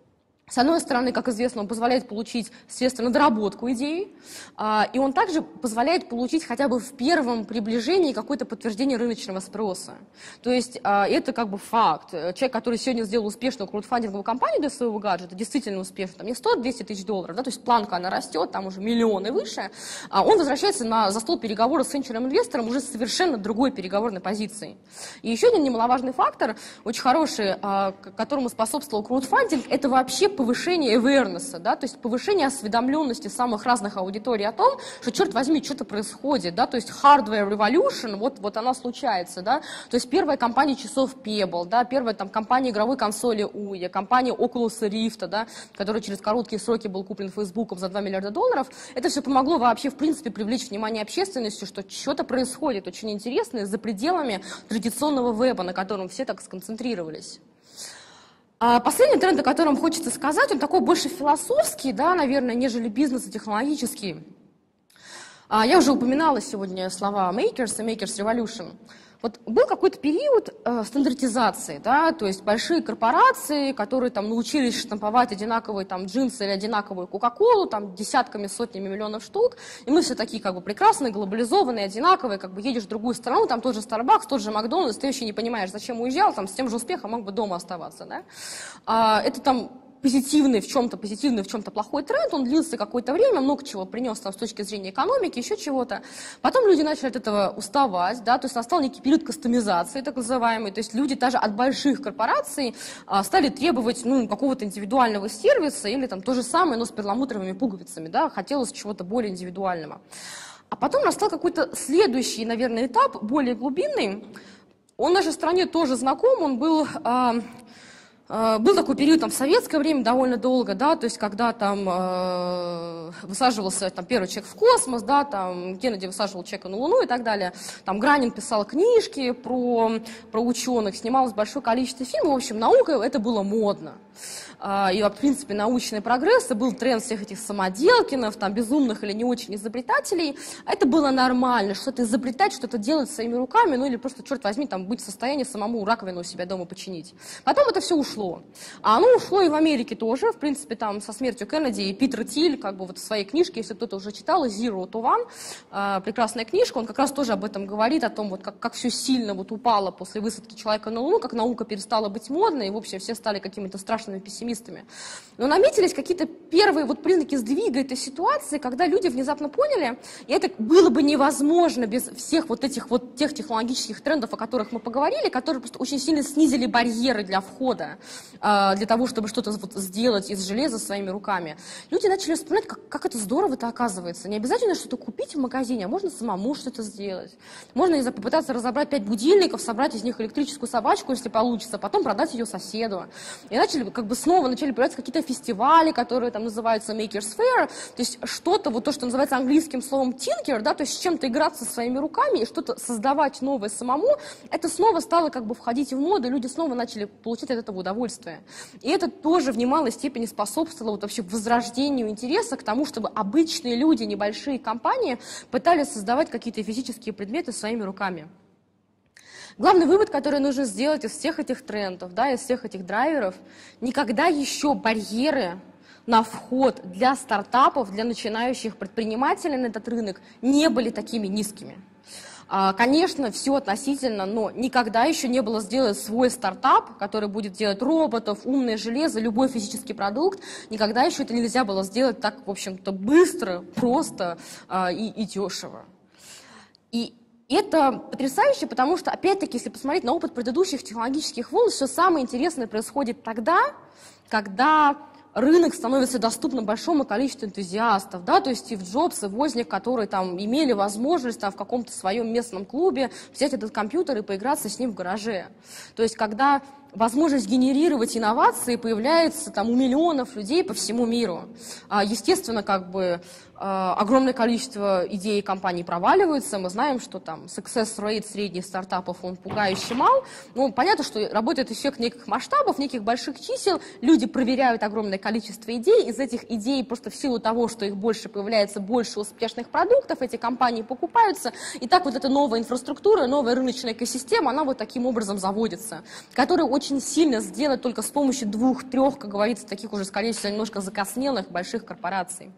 С одной стороны, как известно, он позволяет получить средства на доработку идеи, и он также позволяет получить хотя бы в первом приближении какое-то подтверждение рыночного спроса. То есть это как бы факт. Человек, который сегодня сделал успешную краудфандинговую кампанию для своего гаджета, действительно успешно, там не 100-200 тысяч долларов, да, то есть планка она растет, там уже миллионы выше, он возвращается за стол переговоров с венчурным-инвестором уже с совершенно другой переговорной позицией. И еще один немаловажный фактор, очень хороший, которому способствовал краудфандинг, это вообще повышение awareness, да, то есть повышение осведомленности самых разных аудиторий о том, что, черт возьми, что-то происходит, да, то есть hardware revolution, вот она случается, да, то есть первая компания часов Pebble, да, первая там компания игровой консоли Ouya, компания Oculus Rift, да, которая через короткие сроки был куплен Фейсбуком за $2 миллиарда, это все помогло вообще, в принципе, привлечь внимание общественности, что что-то происходит очень интересное за пределами традиционного веба, на котором все так сконцентрировались. А последний тренд, о котором хочется сказать, он такой больше философский, да, наверное, нежели бизнес и технологический. Я уже упоминала сегодня слова Makers и Makers Revolution. Вот был какой-то период стандартизации, да, то есть большие корпорации, которые там научились штамповать одинаковые там джинсы или одинаковую Кока-Колу, там десятками, сотнями миллионов штук, и мы все такие как бы прекрасные, глобализованные, одинаковые, как бы едешь в другую страну, там тот же Starbucks, тот же Макдональдс, ты вообще не понимаешь, зачем уезжал, там с тем же успехом мог бы дома оставаться, да. Это там позитивный в чем-то плохой тренд, он длился какое-то время, много чего принес там с точки зрения экономики, еще чего-то. Потом люди начали от этого уставать, да, то есть настал некий период кастомизации, так называемый, то есть люди даже от больших корпораций стали требовать, ну, какого-то индивидуального сервиса или там то же самое, но с перламутровыми пуговицами, да, хотелось чего-то более индивидуального. А потом настал какой-то следующий, наверное, этап, более глубинный. Он в нашей стране тоже знаком, он был такой период там, в советское время довольно долго, да, то есть когда там высаживался там, первый человек в космос, да, там Кеннеди высаживал человека на Луну и так далее. Там Гранин писал книжки про ученых, снималось большое количество фильмов. В общем, наука это было модно. И, в принципе, научный прогресс, и был тренд всех этих самоделкинов, там, безумных или не очень изобретателей. Это было нормально, что-то изобретать, что-то делать своими руками, ну или просто, черт возьми, там, быть в состоянии самому раковину у себя дома починить. Потом это все ушло. А оно ушло и в Америке тоже, в принципе, там, со смертью Кеннеди, и Питер Тиль, как бы вот в своей книжке, если кто-то уже читал, Zero to One, прекрасная книжка, он как раз тоже об этом говорит, о том, вот, как все сильно вот упало после высадки человека на Луну, как наука перестала быть модной, и, в общем, все стали какими-то страшными пессимистами. Но наметились какие-то первые вот признаки сдвига этой ситуации, когда люди внезапно поняли, и это было бы невозможно без всех вот этих вот тех технологических трендов, о которых мы поговорили, которые просто очень сильно снизили барьеры для входа, для того, чтобы что-то вот сделать из железа своими руками. Люди начали вспоминать, как это здорово-то оказывается. Не обязательно что-то купить в магазине, а можно самому что-то сделать. Можно, не знаю, попытаться разобрать 5 будильников, собрать из них электрическую собачку, если получится, потом продать ее соседу. И начали как бы снова появляться какие-то фестивали, которые там называются Makers Fair, то есть что-то, вот то, что называется английским словом tinker, да, то есть с чем-то играться своими руками и что-то создавать новое самому, это снова стало как бы входить в моду, и люди снова начали получать от этого удовольствие. И это тоже в немалой степени способствовало вот вообще возрождению интереса к тому, чтобы обычные люди, небольшие компании пытались создавать какие-то физические предметы своими руками. Главный вывод, который нужно сделать из всех этих трендов, да, из всех этих драйверов, никогда еще барьеры на вход для стартапов, для начинающих предпринимателей на этот рынок не были такими низкими. Конечно, все относительно, но никогда еще не было сделан свой стартап, который будет делать роботов, умное железо, любой физический продукт. Никогда еще это нельзя было сделать так, в общем-то, быстро, просто и дешево. И это потрясающе, потому что, опять-таки, если посмотреть на опыт предыдущих технологических волн, все самое интересное происходит тогда, когда рынок становится доступным большому количеству энтузиастов, да, то есть Стив Джобс и Возник, которые там имели возможность там в каком-то своем местном клубе взять этот компьютер и поиграться с ним в гараже. То есть когда возможность генерировать инновации появляется там у миллионов людей по всему миру. Естественно, как бы огромное количество идей и компаний проваливаются. Мы знаем, что там success rate средних стартапов, он пугающе мал. Ну, понятно, что работает эффект неких масштабов, неких больших чисел. Люди проверяют огромное количество идей. Из этих идей просто в силу того, что их больше появляется, больше успешных продуктов, эти компании покупаются. И так вот эта новая инфраструктура, новая рыночная экосистема, она вот таким образом заводится, которая очень сильно сделать только с помощью 2-3, как говорится, таких уже, скорее всего, немножко закоснелых больших корпораций.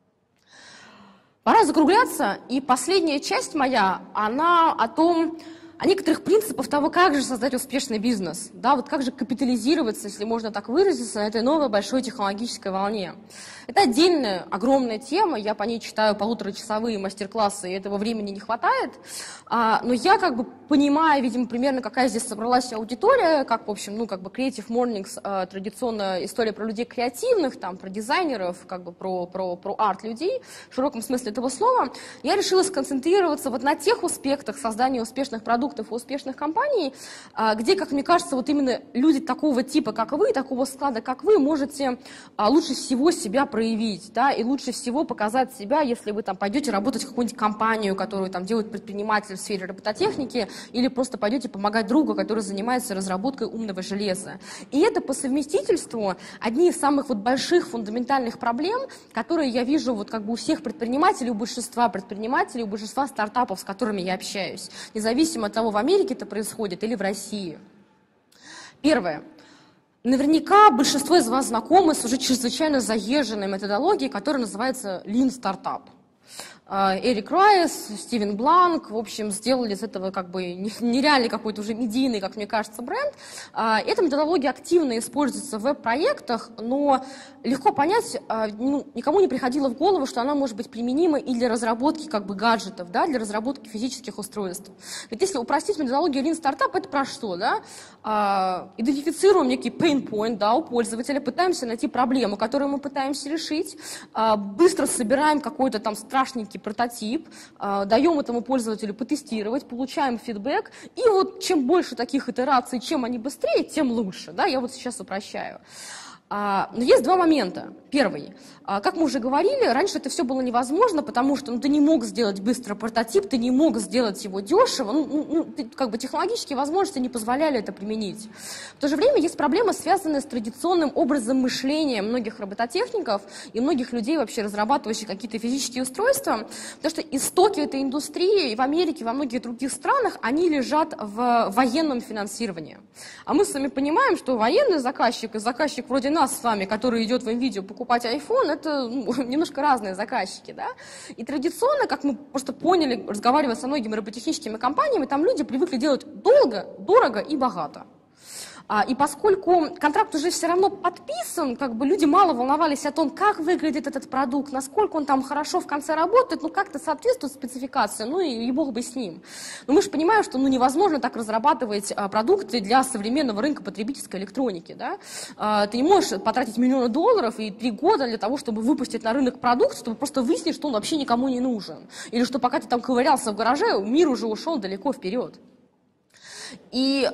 Пора закругляться, и последняя часть моя, она о некоторых принципах того, как же создать успешный бизнес, да, вот как же капитализироваться, если можно так выразиться, на этой новой большой технологической волне. Это отдельная, огромная тема, я по ней читаю 1,5-часовые мастер-классы, и этого времени не хватает, но я как бы понимаю, видимо, примерно какая здесь собралась аудитория, как, в общем, ну, как бы Creative Mornings, традиционная история про людей креативных, там, про дизайнеров, как бы про арт-людей, в широком смысле этого слова, я решила сконцентрироваться вот на тех аспектах создания успешных продуктов и успешных компаний, где, как мне кажется, вот именно люди такого типа, как вы, такого склада, как вы, можете лучше всего себя проявить, да, и лучше всего показать себя, если вы там пойдете работать в какую-нибудь компанию, которую там делают предприниматели в сфере робототехники, или просто пойдете помогать другу, который занимается разработкой умного железа. И это по совместительству одни из самых вот больших фундаментальных проблем, которые я вижу вот как бы у всех предпринимателей, у большинства стартапов, с которыми я общаюсь, независимо от того, в Америке это происходит или в России. Первое. Наверняка большинство из вас знакомы с уже чрезвычайно заезженной методологией, которая называется Lean Startup. Эрик Райс, Стивен Бланк, в общем, сделали из этого как бы нереальный какой-то уже медийный, как мне кажется, бренд. Эта методология активно используется в веб-проектах, но легко понять, никому не приходило в голову, что она может быть применима и для разработки как бы гаджетов, да, для разработки физических устройств. Ведь если упростить методологию Lean Startup, это про что, да? Идентифицируем некий pain point, да, у пользователя, пытаемся найти проблему, которую мы пытаемся решить, быстро собираем какой-то там страшненький прототип, даем этому пользователю потестировать, получаем фидбэк, и вот чем больше таких итераций, чем они быстрее, тем лучше, да, я вот сейчас упрощаю. Но есть два момента. Первый. Как мы уже говорили, раньше это все было невозможно, потому что ты не мог сделать быстро прототип, ты не мог сделать его дешево, как бы технологические возможности не позволяли это применить. В то же время есть проблемы, связанные с традиционным образом мышления многих робототехников и многих людей, вообще разрабатывающих какие-то физические устройства, потому что истоки этой индустрии и в Америке, и во многих других странах, они лежат в военном финансировании. А мы с вами понимаем, что военный заказчик и заказчик вроде нас с вами, который идет в NVIDIA покупать iPhone, это немножко разные заказчики, да? И традиционно, как мы просто поняли, разговаривая со многими робототехническими компаниями, там люди привыкли делать долго, дорого и богато. И поскольку контракт уже все равно подписан, как бы люди мало волновались о том, как выглядит этот продукт, насколько он там хорошо в конце работает, как-то соответствует спецификации, и бог бы с ним. Но мы же понимаем, что невозможно так разрабатывать продукты для современного рынка потребительской электроники, да? Ты не можешь потратить миллионы долларов и 3 года для того, чтобы выпустить на рынок продукт, чтобы просто выяснить, что он вообще никому не нужен. Или что пока ты там ковырялся в гараже, мир уже ушел далеко вперед. И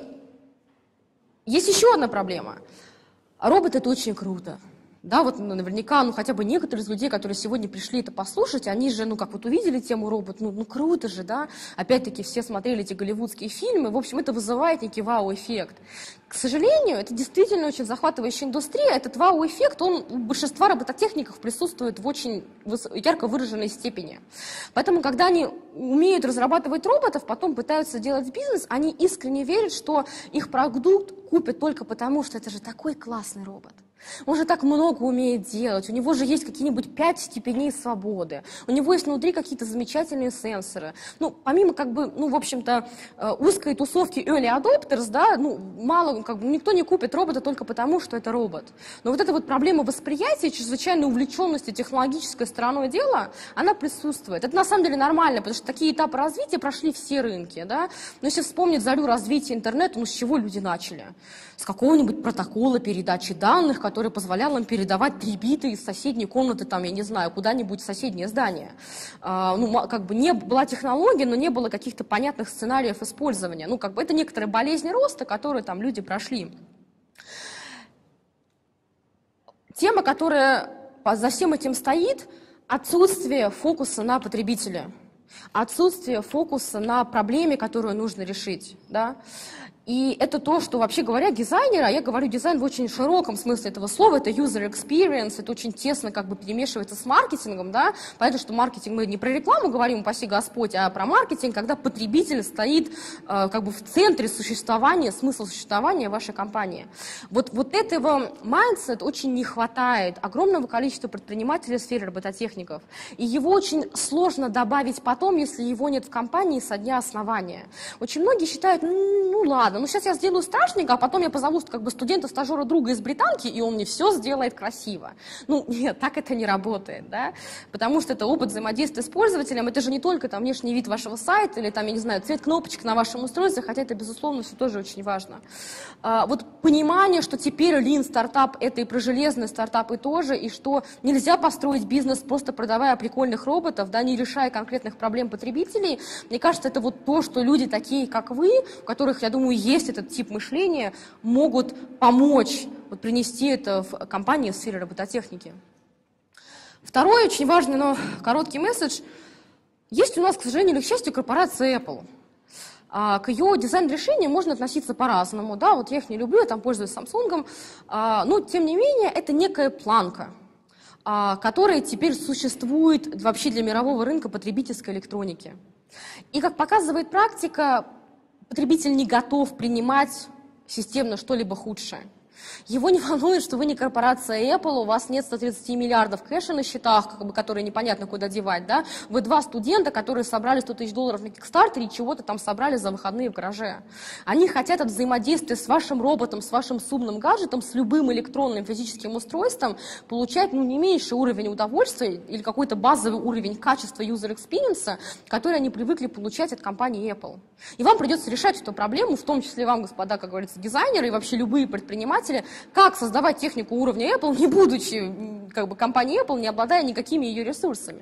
есть еще одна проблема. Робот — это очень круто. Да, вот наверняка, хотя бы некоторые из людей, которые сегодня пришли это послушать, они же, как вот увидели тему робот, круто же, да. Опять-таки все смотрели эти голливудские фильмы, в общем, это вызывает некий вау-эффект. К сожалению, это действительно очень захватывающая индустрия. Этот вау-эффект, он у большинства робототехников присутствует в очень ярко выраженной степени. Поэтому, когда они умеют разрабатывать роботов, потом пытаются делать бизнес, они искренне верят, что их продукт купят только потому, что это же такой классный робот. Он же так много умеет делать, у него же есть какие-нибудь 5 степеней свободы, у него есть внутри какие-то замечательные сенсоры. Ну, помимо, как бы, ну, в общем-то, узкой тусовки early adopters, да, ну, мало, как бы, никто не купит робота только потому, что это робот. Но вот эта вот проблема восприятия, чрезвычайной увлеченности технологической стороной дела, она присутствует. Это на самом деле нормально, потому что такие этапы развития прошли все рынки, да. Но если вспомнить зарю развития интернета, ну, с чего люди начали? С какого-нибудь протокола передачи данных, который позволял им передавать 3 бита из соседней комнаты, там, я не знаю, куда-нибудь в соседнее здание. Ну, как бы не была технология, но не было каких-то понятных сценариев использования. Ну, как бы это некоторые болезни роста, которые там люди прошли. Тема, которая за всем этим стоит, отсутствие фокуса на потребителя, отсутствие фокуса на проблеме, которую нужно решить, да. И это то, что, вообще говоря, дизайнеры, а я говорю дизайн в очень широком смысле этого слова, это user experience, это очень тесно как бы перемешивается с маркетингом, да, понятно, что маркетинг, мы не про рекламу говорим, упаси Господь, а про маркетинг, когда потребитель стоит как бы в центре существования, смысла существования вашей компании. Вот этого mindset очень не хватает огромного количества предпринимателей в сфере робототехников, и его очень сложно добавить потом, если его нет в компании со дня основания. Очень многие считают, ну ладно, ну сейчас я сделаю страшненько, а потом я позову как бы студента-стажера друга из британки, и он мне все сделает красиво. Ну нет, так это не работает, да, потому что это опыт взаимодействия с пользователем, это же не только там внешний вид вашего сайта или там, я не знаю, цвет кнопочек на вашем устройстве, хотя это, безусловно, все тоже очень важно. Вот понимание, что теперь Lean стартап это и про железные стартапы тоже, и что нельзя построить бизнес, просто продавая прикольных роботов, да, не решая конкретных проблем потребителей, мне кажется, это вот то, что люди такие, как вы, у которых, я думаю, есть этот тип мышления, могут помочь вот, принести это в компании в сфере робототехники. Второй очень важный, но короткий месседж. Есть у нас, к сожалению или к счастью, корпорация Apple. К ее дизайн-решениям можно относиться по-разному. Да, вот я их не люблю, я там пользуюсь Samsung. Но, тем не менее, это некая планка, которая теперь существует вообще для мирового рынка потребительской электроники. И, как показывает практика, потребитель не готов принимать системно что-либо худшее. Его не волнует, что вы не корпорация Apple, у вас нет 130 миллиардов кэша на счетах, как бы, которые непонятно куда девать, да? Вы 2 студента, которые собрали $100 000 на Kickstarter и чего-то там собрали за выходные в гараже. Они хотят от взаимодействия с вашим роботом, с вашим умным гаджетом, с любым электронным физическим устройством получать, ну, не меньший уровень удовольствия или какой-то базовый уровень качества user experience, который они привыкли получать от компании Apple. И вам придется решать эту проблему, в том числе вам, господа, как говорится, дизайнеры и вообще любые предприниматели, как создавать технику уровня Apple, не будучи как бы, компанией Apple, не обладая никакими ее ресурсами.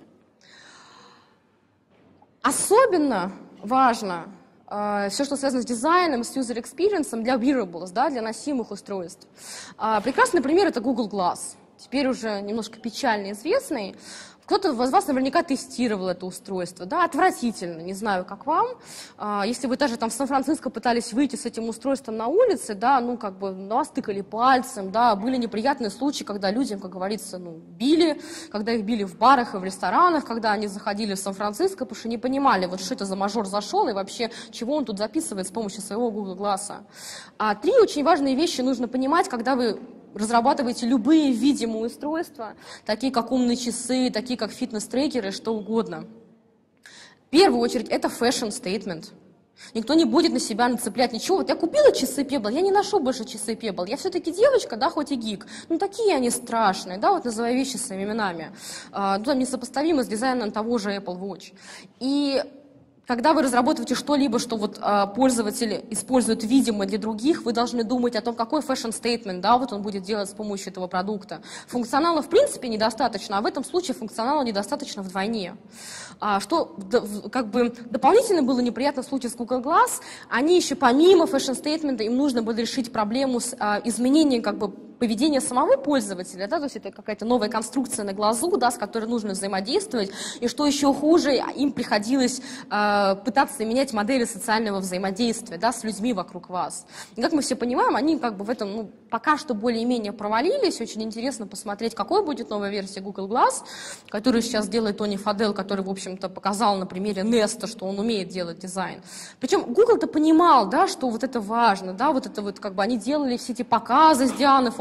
Особенно важно все, что связано с дизайном, с user experience для wearables, да, для носимых устройств. Прекрасный пример – это Google Glass, теперь уже немножко печально известный. Кто-то из вас наверняка тестировал это устройство, да, отвратительно, не знаю, как вам. Если вы даже там в Сан-Франциско пытались выйти с этим устройством на улице, да, ну, как бы, на вас тыкали пальцем, да, были неприятные случаи, когда людям, как говорится, ну, били, когда их били в барах и в ресторанах, когда они заходили в Сан-Франциско, потому что не понимали, вот что это за мажор зашел и вообще, чего он тут записывает с помощью своего Google Glass. 3 очень важные вещи нужно понимать, когда вы разрабатываете любые видимые устройства, такие как умные часы, такие как фитнес-трекеры, что угодно. В первую очередь это fashion statement. Никто не будет на себя нацеплять ничего. Вот я купила часы Pebble, я не ношу больше часы Pebble. Я все-таки девочка, да, хоть и гик. Ну, такие они страшные, да, вот называя вещи своими именами. Ну, несопоставимы с дизайном того же Apple Watch. И когда вы разрабатываете что-либо, что вот, пользователь использует видимо для других, вы должны думать о том, какой fashion statement, да, вот он будет делать с помощью этого продукта. Функционала в принципе недостаточно, а в этом случае функционала недостаточно вдвойне. Что как бы дополнительно было неприятно в случае с Google Glass, они еще помимо fashion statement, им нужно было решить проблему с изменением как бы поведения самого пользователя, да, то есть это какая-то новая конструкция на глазу, да, с которой нужно взаимодействовать, и что еще хуже, им приходилось пытаться менять модели социального взаимодействия, да, с людьми вокруг вас. И как мы все понимаем, они как бы в этом, ну, пока что более-менее провалились. Очень интересно посмотреть, какой будет новая версия Google Glass, которую сейчас делает Тони Фадел, который, в общем-то, показал на примере Nest, что он умеет делать дизайн. Причем Google-то понимал, да, что вот это важно, да, вот это вот как бы они делали все эти показы с Дианой фон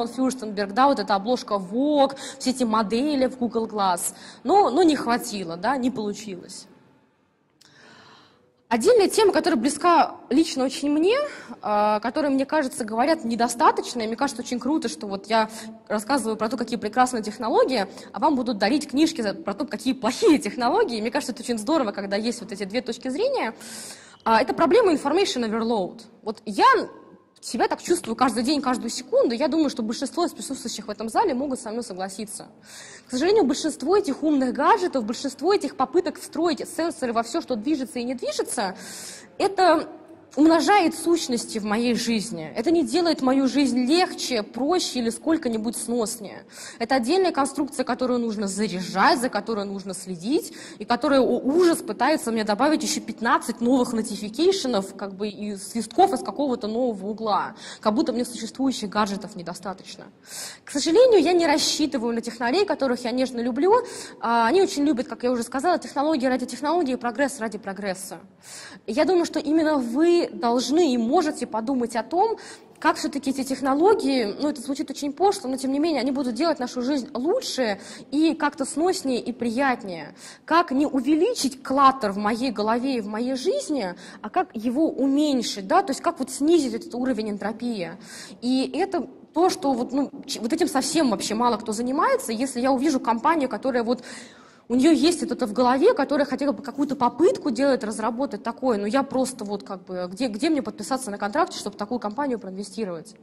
фон Фюрстенберг, да, вот эта обложка Vogue, все эти модели в Google Glass. Но не хватило, да, не получилось. Отдельная тема, которая близка лично очень мне, которая, мне кажется, говорят недостаточно, и мне кажется, очень круто, что вот я рассказываю про то, какие прекрасные технологии, а вам будут дарить книжки про то, какие плохие технологии. И мне кажется, это очень здорово, когда есть вот эти две точки зрения. Это проблема information overload. Вот я себя так чувствую каждый день, каждую секунду. Я думаю, что большинство из присутствующих в этом зале могут со мной согласиться. К сожалению, большинство этих умных гаджетов, большинство этих попыток встроить сенсоры во все, что движется и не движется, это умножает сущности в моей жизни. Это не делает мою жизнь легче, проще или сколько-нибудь сноснее. Это отдельная конструкция, которую нужно заряжать, за которой нужно следить, и которая, о ужас, пытается мне добавить еще 15 новых нотификейшенов, как бы и свистков из какого-то нового угла, как будто мне существующих гаджетов недостаточно. К сожалению, я не рассчитываю на технарей, которых я нежно люблю. Они очень любят, как я уже сказала, технологии ради технологии, прогресс ради прогресса. И я думаю, что именно вы должны и можете подумать о том, как все-таки эти технологии, это звучит очень пошло, но тем не менее они будут делать нашу жизнь лучше и как-то сноснее и приятнее. Как не увеличить клаттер в моей голове и в моей жизни, а как его уменьшить, да, то есть как вот снизить этот уровень энтропии. И это то, что вот этим совсем вообще мало кто занимается. Если я увижу компанию, которая у нее есть это в голове, которая хотела бы какую-то попытку делать, разработать такое, но я просто где мне подписаться на контракте, чтобы такую компанию проинвестировать?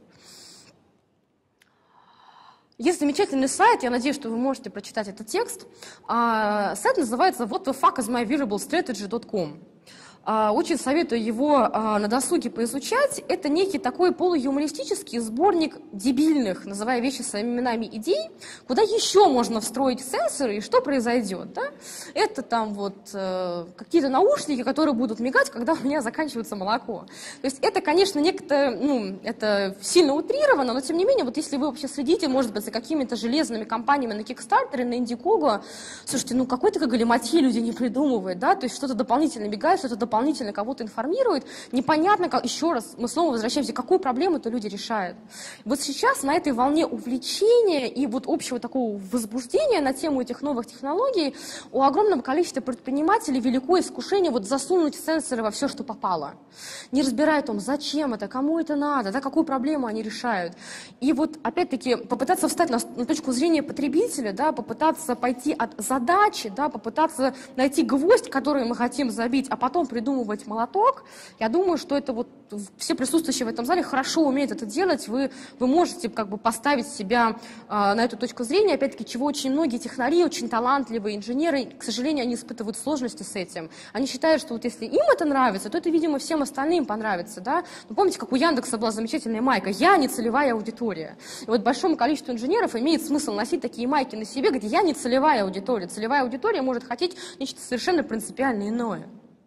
Есть замечательный сайт, я надеюсь, что вы можете прочитать этот текст. Сайт называется whatthefachismyvariablestrategy.com. Очень советую его на досуге поизучать. Это некий такой полуюмористический сборник дебильных, называя вещи своими именами, идей, куда еще можно встроить сенсоры и что произойдет. Да? Это там какие-то наушники, которые будут мигать, когда у меня заканчивается молоко. То есть это, конечно, это сильно утрировано, но тем не менее, если вы вообще следите, может быть, за какими-то железными компаниями на Kickstarter, на Indiegogo, слушайте, какой-то галиматьи люди не придумывают, да, то есть что-то дополнительно мигает, что-то дополнительно кого-то информирует, непонятно, еще раз, мы снова возвращаемся, какую проблему-то люди решают. Вот сейчас на этой волне увлечения и общего такого возбуждения на тему этих новых технологий у огромного количества предпринимателей великое искушение засунуть сенсоры во все, что попало. Не разбирая о том, зачем это, кому это надо, да, какую проблему они решают. И опять-таки попытаться встать на точку зрения потребителя, да, попытаться пойти от задачи, да, попытаться найти гвоздь, который мы хотим забить, а потом придумывать молоток. Я думаю, что это все присутствующие в этом зале хорошо умеют это делать. Вы можете поставить себя на эту точку зрения, опять-таки, чего очень многие технари, очень талантливые инженеры, к сожалению, они испытывают сложности с этим. Они считают, что если им это нравится, то это, видимо, всем остальным понравится. Да? Помните, как у Яндекса была замечательная майка «Я не целевая аудитория». И большому количеству инженеров имеет смысл носить такие майки на себе, где «Я не целевая аудитория». Целевая аудитория может хотеть нечто совершенно принципиально иное.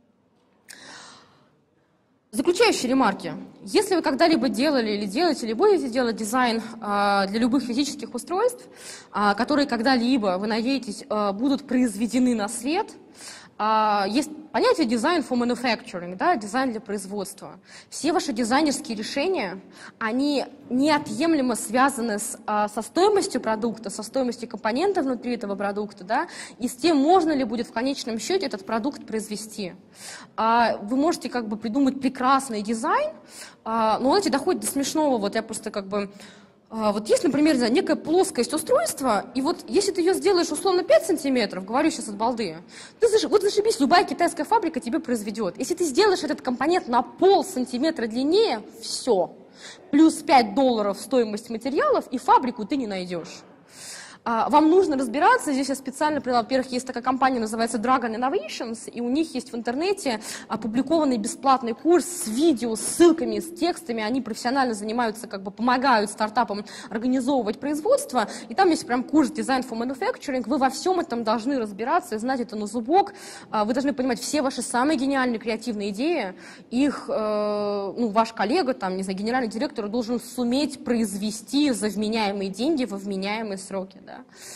Заключающие ремарки. Если вы когда-либо делали или делаете, или будете делать дизайн для любых физических устройств, которые когда-либо, вы надеетесь, будут произведены на свет, есть понятие дизайн for manufacturing, да, дизайн для производства. Все ваши дизайнерские решения, они неотъемлемо связаны со стоимостью продукта, со стоимостью компонентов внутри этого продукта, да, и с тем, можно ли будет в конечном счете этот продукт произвести. Вы можете придумать прекрасный дизайн, но, знаете, доходит до смешного. Я просто есть, например, некая плоскость устройства, и если ты ее сделаешь условно 5 сантиметров, говорю сейчас от балды, зашибись, любая китайская фабрика тебе произведет. Если ты сделаешь этот компонент на полсантиметра длиннее, все. Плюс $5 стоимость материалов, и фабрику ты не найдешь. Вам нужно разбираться, здесь я специально привела, во-первых, есть такая компания, называется Dragon Innovations, и у них есть в интернете опубликованный бесплатный курс с видео, с ссылками, с текстами, они профессионально занимаются, помогают стартапам организовывать производство, и там есть прям курс Design for Manufacturing, вы во всем этом должны разбираться и знать это на зубок, вы должны понимать все ваши самые гениальные креативные идеи, их, ваш коллега, генеральный директор должен суметь произвести за вменяемые деньги во вменяемые сроки, да.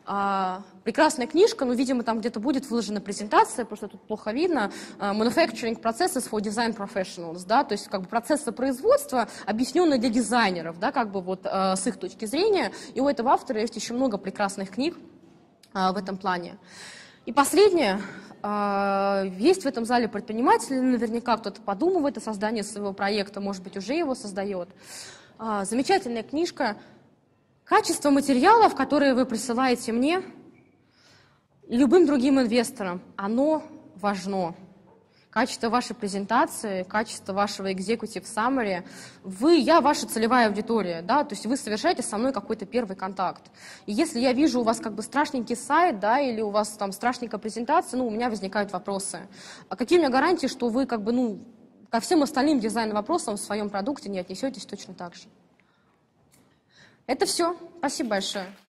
Прекрасная книжка, но, видимо, там где-то будет выложена презентация, потому что тут плохо видно. Manufacturing Processes for Design Professionals, да, то есть как бы процессы производства, объясненные для дизайнеров, да, как бы вот с их точки зрения. И у этого автора есть еще много прекрасных книг в этом плане. И последнее. Есть в этом зале предприниматели, наверняка кто-то подумывает о создании своего проекта, может быть, уже его создает. Замечательная книжка. Качество материалов, которые вы присылаете мне и любым другим инвесторам, оно важно. Качество вашей презентации, качество вашего executive summary. Я ваша целевая аудитория, да, то есть вы совершаете со мной какой-то первый контакт. И если я вижу у вас как бы страшненький сайт, да, или у вас там страшненькая презентация, у меня возникают вопросы. А какие у меня гарантии, что вы как бы, ко всем остальным дизайн-вопросам в своем продукте не отнесетесь точно так же? Это все. Спасибо большое.